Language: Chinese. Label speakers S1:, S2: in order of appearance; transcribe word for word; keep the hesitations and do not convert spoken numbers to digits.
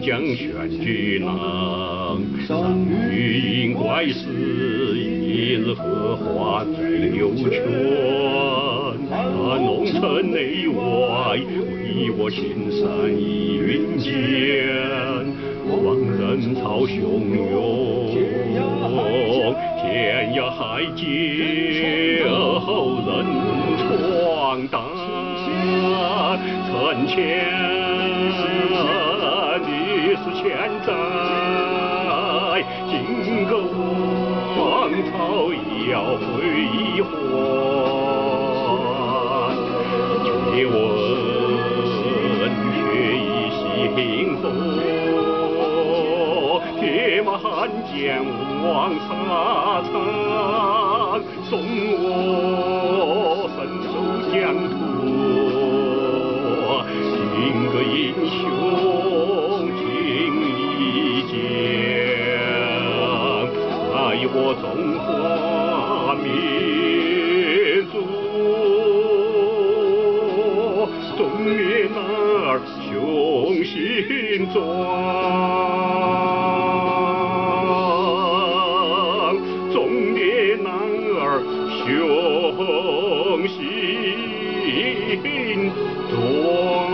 S1: 将选举囊，上女应怪事，一日荷花在流泉。他弄臣内外，为我青山依云间。望人潮汹涌，天涯海角后人闯荡。城前历史千载，今个王朝要归还。借问却已心风。铁马汉奸望沙场，送我身受疆土。今个英雄情义讲，爱我中华民族，终灭男儿雄心壮。雄心壮。